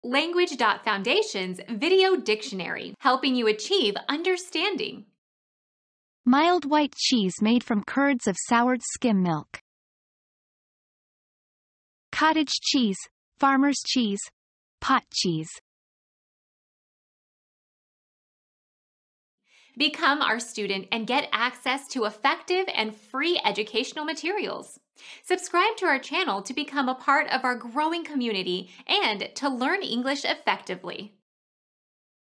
Language.Foundation's Video Dictionary, helping you achieve understanding. Mild white cheese made from curds of soured skim milk. Cottage cheese, farmer's cheese, pot cheese. Become our student and get access to effective and free educational materials. Subscribe to our channel to become a part of our growing community and to learn English effectively.